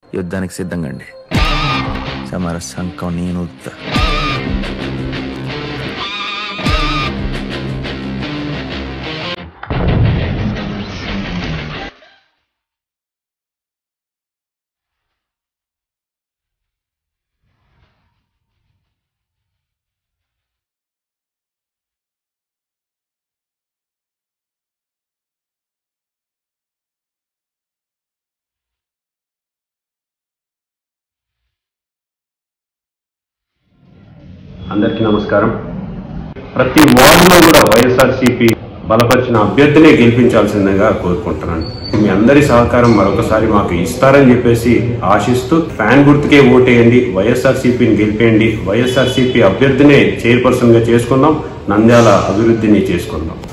యుద్ధానికి సిద్ధంగా అండి. సమర సంకం నేను. అందరికీ నమస్కారం. ప్రతి వార్డులో కూడా వైఎస్ఆర్సీపీ బలపరిచిన అభ్యర్థినే గెలిపించాల్సిందిగా కోరుకుంటున్నాను. మీ అందరి సహకారం మరొకసారి మాకు ఇస్తారని చెప్పేసి ఆశిస్తూ ఫ్యాన్ గుర్తుకే ఓటేయండి, వైఎస్ఆర్సీపీని గెలిపేయండి, వైఎస్ఆర్సీపీ అభ్యర్థినే చైర్పర్సన్గా చేసుకుందాం, నంద్యాల అభివృద్ధిని చేసుకుందాం.